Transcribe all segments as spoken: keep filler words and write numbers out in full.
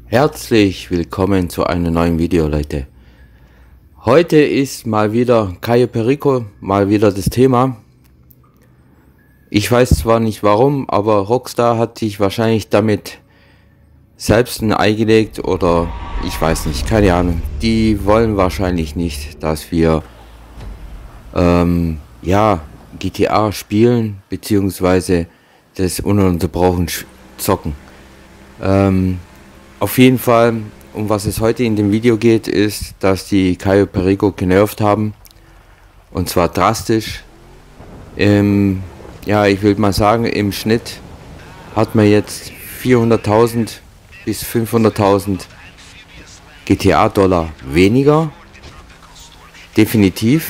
Herzlich willkommen zu einem neuen Video, Leute. Heute ist mal wieder Cayo Perico, mal wieder das Thema. Ich weiß zwar nicht warum, aber Rockstar hat sich wahrscheinlich damit selbst ein Ei gelegt oder ich weiß nicht, keine Ahnung. Die wollen wahrscheinlich nicht, dass wir ähm, ja, G T A spielen, beziehungsweise das ununterbrochen zocken. Ähm, Auf jeden Fall, um was es heute in dem Video geht, ist, dass die Cayo Perico genervt haben. Und zwar drastisch. Ähm, ja, ich will mal sagen, im Schnitt hat man jetzt vierhunderttausend bis fünfhunderttausend G T A-Dollar weniger. Definitiv.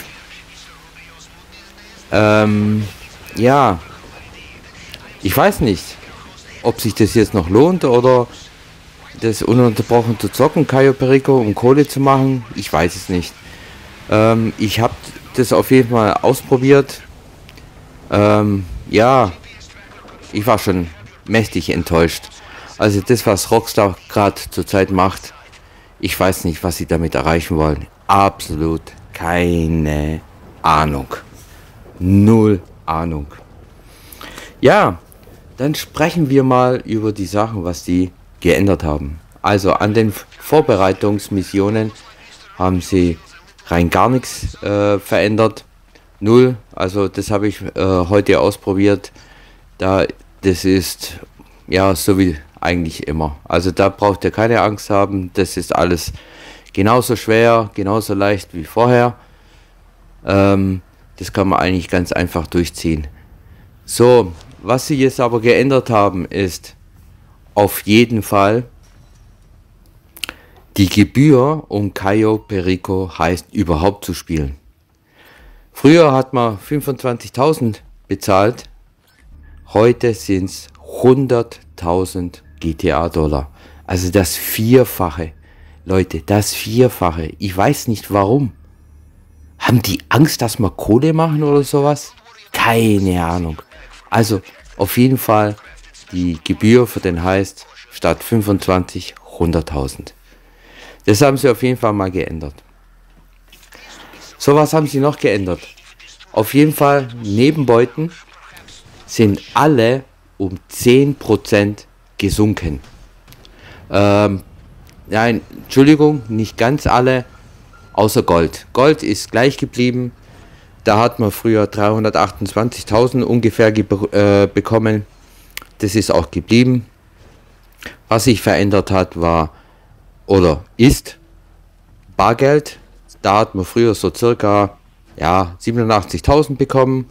Ähm, ja, ich weiß nicht, ob sich das jetzt noch lohnt oder das ununterbrochen zu zocken, Cayo Perico, um Kohle zu machen. Ich weiß es nicht. Ähm, ich habe das auf jeden Fall ausprobiert. Ähm, ja, ich war schon mächtig enttäuscht. Also das, was Rockstar gerade zurzeit macht, ich weiß nicht, was sie damit erreichen wollen. Absolut keine Ahnung. Null Ahnung. Ja, dann sprechen wir mal über die Sachen, was die geändert haben. Also an den Vorbereitungsmissionen haben sie rein gar nichts äh, verändert. Null. Also das habe ich äh, heute ausprobiert. Da das ist ja so wie eigentlich immer. Also da braucht ihr keine Angst haben. Das ist alles genauso schwer, genauso leicht wie vorher. Ähm, das kann man eigentlich ganz einfach durchziehen. So, was sie jetzt aber geändert haben, ist auf jeden Fall die Gebühr, um Cayo Perico heißt überhaupt zu spielen. Früher hat man fünfundzwanzigtausend bezahlt, heute sind es hunderttausend G T A-Dollar. Also das Vierfache. Leute, das Vierfache. Ich weiß nicht warum. Haben die Angst, dass wir Kohle machen oder sowas? Keine Ahnung. Also auf jeden Fall die Gebühr für den heißt statt fünfundzwanzig hunderttausend. Das haben sie auf jeden Fall mal geändert. So, was haben sie noch geändert? Auf jeden Fall Nebenbeuten sind alle um zehn Prozent gesunken. Ähm, nein, Entschuldigung, nicht ganz alle, außer Gold. Gold ist gleich geblieben. Da hat man früher dreihundertachtundzwanzigtausend ungefähr äh, bekommen. Das ist auch geblieben. Was sich verändert hat, war oder ist Bargeld. Da hat man früher so circa ja, siebenundachtzigtausend bekommen.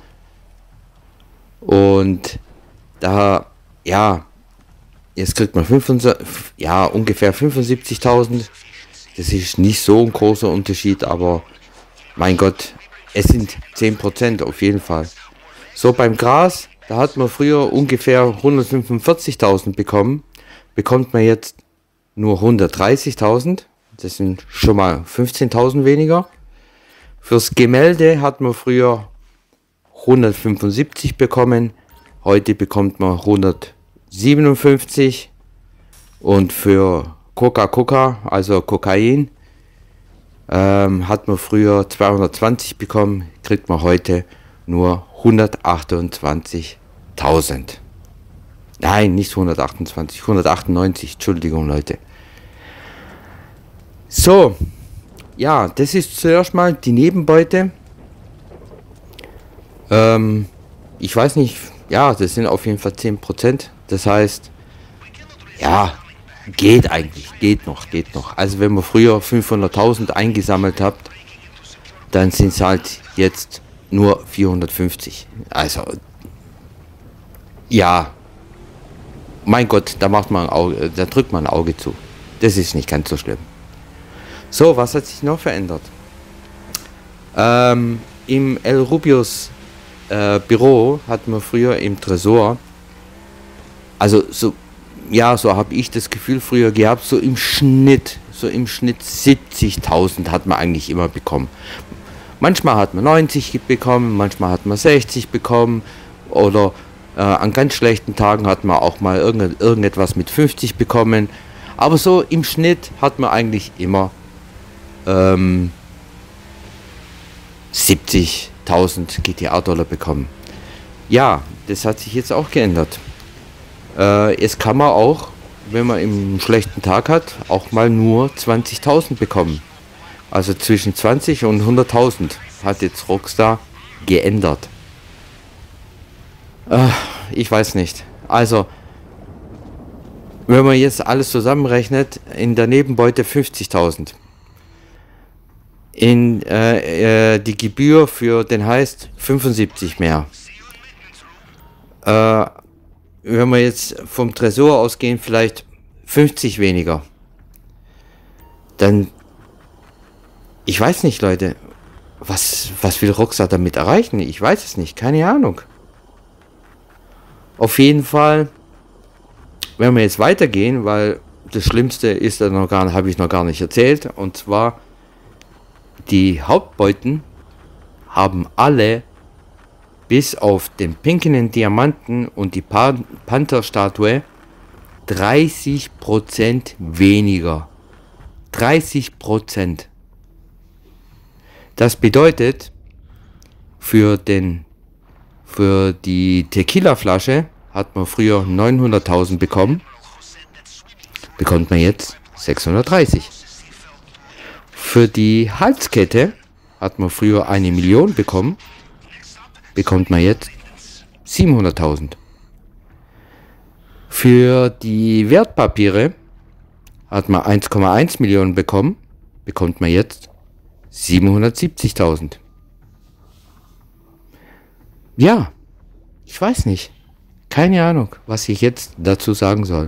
Und da, ja, jetzt kriegt man fünfundsiebzig, ja, ungefähr fünfundsiebzigtausend. Das ist nicht so ein großer Unterschied, aber mein Gott, es sind zehn Prozent auf jeden Fall. So, beim Gras, da hat man früher ungefähr hundertfünfundvierzigtausend bekommen, bekommt man jetzt nur hundertdreißigtausend, das sind schon mal fünfzehntausend weniger. Fürs Gemälde hat man früher hundertfünfundsiebzig bekommen, heute bekommt man hundertsiebenundfünfzig. Und für Coca-Cola, also Kokain, ähm, hat man früher zweihundertzwanzig bekommen, kriegt man heute nur hundertachtundzwanzigtausend. Nein, nicht hundertachtundzwanzig, hundertachtundneunzig, Entschuldigung, Leute. So, ja, das ist zuerst mal die Nebenbeute. Ähm, ich weiß nicht, ja, das sind auf jeden Fall zehn Prozent. Das heißt, ja, geht eigentlich, geht noch, geht noch. Also wenn man früher fünfhunderttausend eingesammelt habt, dann sind es halt jetzt nur vierhundertfünfzig. Also, ja, mein Gott, da macht man ein Auge, da drückt man ein Auge zu. Das ist nicht ganz so schlimm. So, was hat sich noch verändert? Ähm, im El Rubius äh, Büro hat man früher im Tresor, also so, ja, so habe ich das Gefühl früher gehabt, so im Schnitt, so im Schnitt siebzigtausend hat man eigentlich immer bekommen. Manchmal hat man neunzig bekommen, manchmal hat man sechzig bekommen oder äh, an ganz schlechten Tagen hat man auch mal irgend, irgendetwas mit fünfzig bekommen. Aber so im Schnitt hat man eigentlich immer ähm, siebzigtausend G T A-Dollar bekommen. Ja, das hat sich jetzt auch geändert. Äh, jetzt kann man auch, wenn man einen schlechten Tag hat, auch mal nur zwanzigtausend bekommen. Also zwischen zwanzig und hunderttausend hat jetzt Rockstar geändert. Äh, ich weiß nicht. Also, wenn man jetzt alles zusammenrechnet, in der Nebenbeute fünfzigtausend. In äh, äh, die Gebühr für den Heist fünfundsiebzig mehr. Äh, wenn wir jetzt vom Tresor ausgehen, vielleicht fünfzig weniger. Dann, ich weiß nicht, Leute, was, was will Rockstar damit erreichen? Ich weiß es nicht, keine Ahnung. Auf jeden Fall, wenn wir jetzt weitergehen, weil das Schlimmste ist da noch gar, habe ich noch gar nicht erzählt, und zwar die Hauptbeuten haben alle bis auf den pinken Diamanten und die Pan Panther-Statue dreißig Prozent weniger. dreißig Prozent. Das bedeutet, für den für die Tequila-Flasche hat man früher neunhunderttausend bekommen, bekommt man jetzt sechshundertdreißig. Für die Halskette hat man früher eine Million bekommen, bekommt man jetzt siebenhunderttausend. Für die Wertpapiere hat man eins Komma eins Millionen bekommen, bekommt man jetzt siebenhundertsiebzigtausend. Ja, ich weiß nicht. Keine Ahnung, was ich jetzt dazu sagen soll.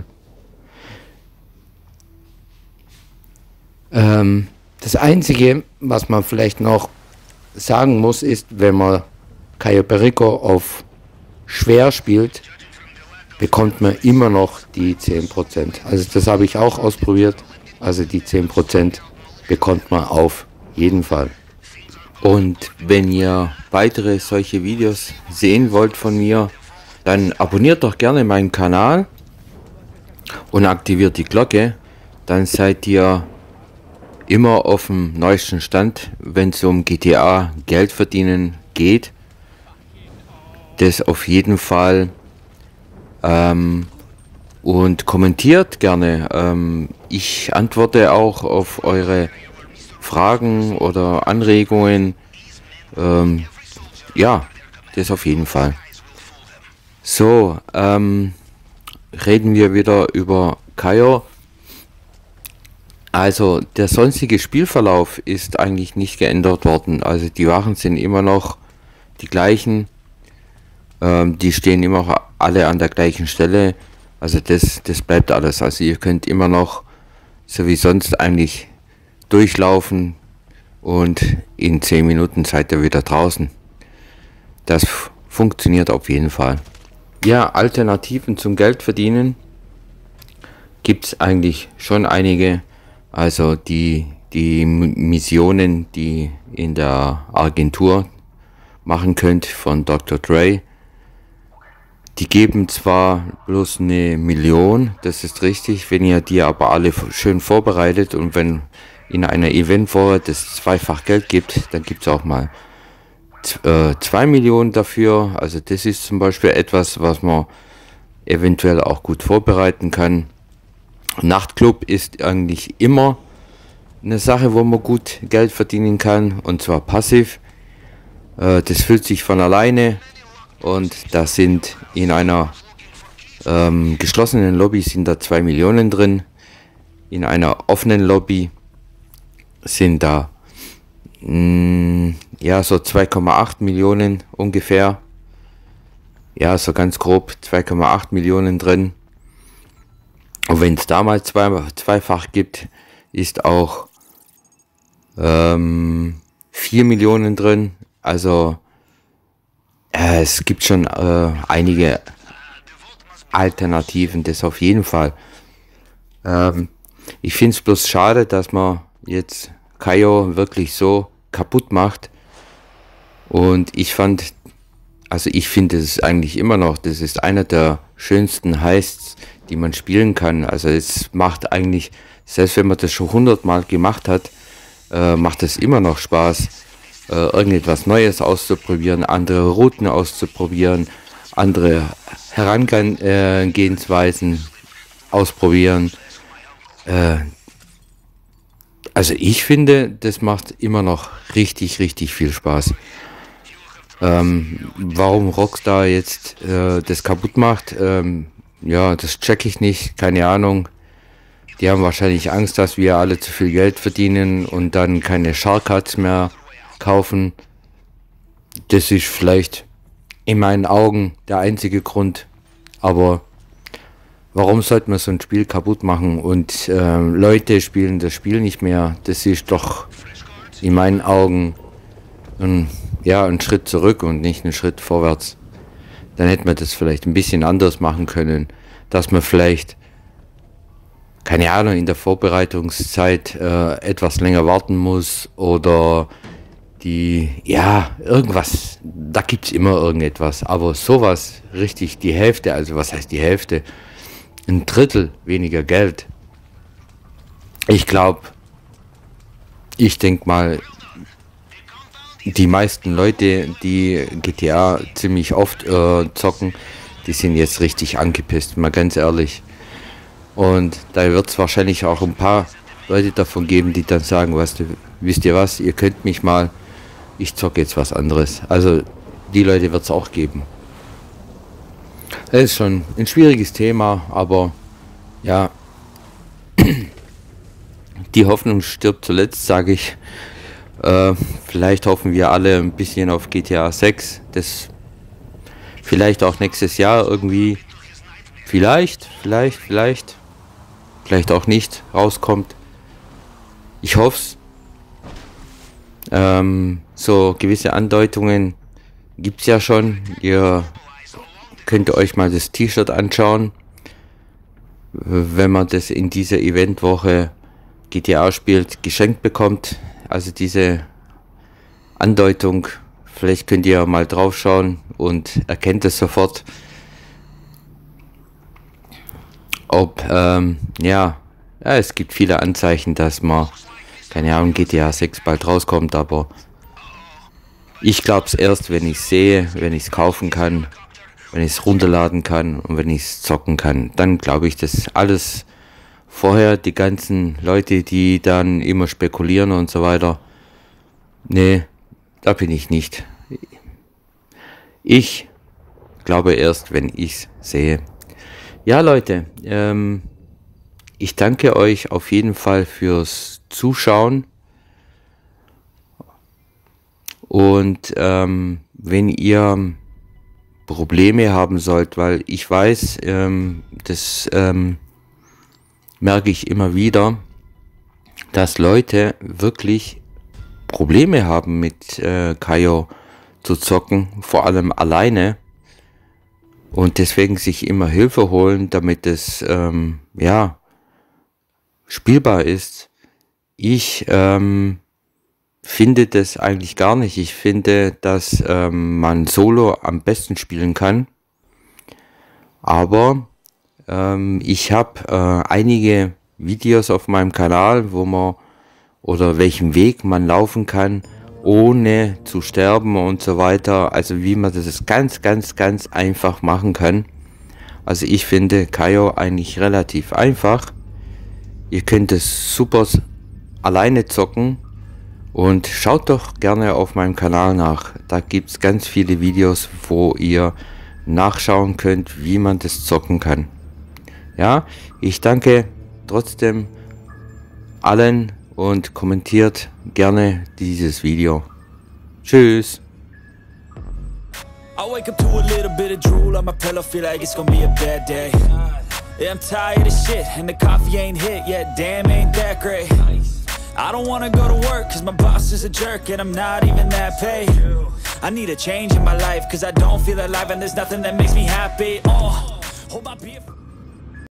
Ähm, das Einzige, was man vielleicht noch sagen muss, ist, wenn man Cayo Perico auf schwer spielt, bekommt man immer noch die zehn Prozent. Also das habe ich auch ausprobiert. Also die zehn Prozent bekommt man auf jeden Fall. Und wenn ihr weitere solche Videos sehen wollt von mir, dann abonniert doch gerne meinen Kanal und aktiviert die Glocke. Dann seid ihr immer auf dem neuesten Stand, wenn es um G T A Geld verdienen geht. Das auf jeden Fall. Ähm, und kommentiert gerne. Ähm, ich antworte auch auf eure Fragen oder Anregungen. Ähm, ja, das auf jeden Fall. So, ähm, reden wir wieder über Cayo. Also der sonstige Spielverlauf ist eigentlich nicht geändert worden. Also die Wachen sind immer noch die gleichen. Ähm, die stehen immer alle an der gleichen Stelle. Also das, das bleibt alles. Also ihr könnt immer noch, so wie sonst eigentlich, durchlaufen und in zehn Minuten seid ihr wieder draußen. Das funktioniert auf jeden Fall. Ja, Alternativen zum Geld verdienen gibt es eigentlich schon einige. Also die, die Missionen, die in der Agentur machen könnt von Doktor Dre, die geben zwar bloß eine Million, das ist richtig, wenn ihr die aber alle schön vorbereitet und wenn in einer Eventwoche das zweifach Geld gibt, dann gibt es auch mal äh, zwei Millionen dafür. Also das ist zum Beispiel etwas, was man eventuell auch gut vorbereiten kann. Nachtclub ist eigentlich immer eine Sache, wo man gut Geld verdienen kann, und zwar passiv. Äh, das füllt sich von alleine und da sind in einer ähm, geschlossenen Lobby sind da zwei Millionen drin. In einer offenen Lobby sind da mh, ja so zwei Komma acht Millionen ungefähr. Ja, so ganz grob zwei Komma acht Millionen drin. Und wenn es damals zwei, zweifach gibt, ist auch ähm, vier Millionen drin. Also äh, es gibt schon äh, einige Alternativen, das auf jeden Fall. Ähm, ich finde es bloß schade, dass man jetzt Cayo wirklich so kaputt macht. Und ich fand, also ich finde es eigentlich immer noch, das ist einer der schönsten Heists, die man spielen kann. Also es macht eigentlich, selbst wenn man das schon hundertmal gemacht hat, äh, macht es immer noch Spaß, äh, irgendetwas Neues auszuprobieren, andere Routen auszuprobieren, andere Herangehensweisen ausprobieren. Äh, also ich finde, das macht immer noch richtig, richtig viel Spaß. Ähm, warum Rockstar jetzt äh, das kaputt macht, ähm, ja, das check ich nicht, keine Ahnung. Die haben wahrscheinlich Angst, dass wir alle zu viel Geld verdienen und dann keine Shark-Cards mehr kaufen. Das ist vielleicht in meinen Augen der einzige Grund. Aber warum sollte man so ein Spiel kaputt machen und äh, Leute spielen das Spiel nicht mehr? Das ist doch in meinen Augen ein, ja, ein Schritt zurück und nicht ein Schritt vorwärts. Dann hätte man das vielleicht ein bisschen anders machen können, dass man vielleicht, keine Ahnung, in der Vorbereitungszeit äh, etwas länger warten muss oder die, ja, irgendwas, da gibt es immer irgendetwas, aber sowas richtig die Hälfte, also was heißt die Hälfte, ein Drittel weniger Geld. Ich glaube, ich denke mal, die meisten Leute, die G T A ziemlich oft äh, zocken, die sind jetzt richtig angepisst, mal ganz ehrlich. Und da wird es wahrscheinlich auch ein paar Leute davon geben, die dann sagen, weißt du, wisst ihr was, ihr könnt mich mal, ich zocke jetzt was anderes. Also die Leute wird es auch geben. Das ist schon ein schwieriges Thema, aber ja, die Hoffnung stirbt zuletzt, sage ich. Äh, vielleicht hoffen wir alle ein bisschen auf G T A sechs, das vielleicht auch nächstes Jahr irgendwie, vielleicht, vielleicht, vielleicht, vielleicht auch nicht rauskommt. Ich hoffe es. Ähm, so gewisse Andeutungen gibt es ja schon. Ihr könnt euch mal das T-Shirt anschauen, wenn man das in dieser Eventwoche G T A spielt, geschenkt bekommt. Also diese Andeutung, vielleicht könnt ihr mal drauf schauen und erkennt es sofort, ob, ähm, ja, ja, es gibt viele Anzeichen, dass man, keine Ahnung, G T A sechs bald rauskommt, aber ich glaube es erst, wenn ich es sehe, wenn ich es kaufen kann, wenn ich es runterladen kann und wenn ich es zocken kann. Dann glaube ich das alles. Vorher die ganzen Leute, die dann immer spekulieren und so weiter. Nee, da bin ich nicht. Ich glaube erst, wenn ich es sehe. Ja, Leute, ähm, ich danke euch auf jeden Fall fürs Zuschauen. Und ähm, wenn ihr Probleme haben sollt, weil ich weiß, ähm, das ähm, merke ich immer wieder, dass Leute wirklich Probleme haben mit äh, Kaio zu zocken, vor allem alleine, und deswegen sich immer Hilfe holen, damit es ähm, ja spielbar ist. Ich ähm, finde das eigentlich gar nicht. Ich finde, dass ähm, man Solo am besten spielen kann, aber ähm, ich habe äh, einige Videos auf meinem Kanal, wo man oder welchen Weg man laufen kann, ohne zu sterben und so weiter. Also wie man das ganz, ganz, ganz einfach machen kann. Also ich finde Kaio eigentlich relativ einfach. Ihr könnt es super alleine zocken und schaut doch gerne auf meinem Kanal nach. Da gibt es ganz viele Videos, wo ihr nachschauen könnt, wie man das zocken kann. Ja, ich danke trotzdem allen und kommentiert gerne dieses Video. Tschüss. I wake up to a little bit of drool on my pillow, feel like it's gonna be a bad day. Yeah, I'm tired of shit, and the coffee ain't hit yet, damn ain't that great. I don't wanna go to work, cause my boss is a jerk, and I'm not even that paid. I need a change in my life, cause I don't feel alive, and there's nothing that makes me happy. Oh, hold my beer.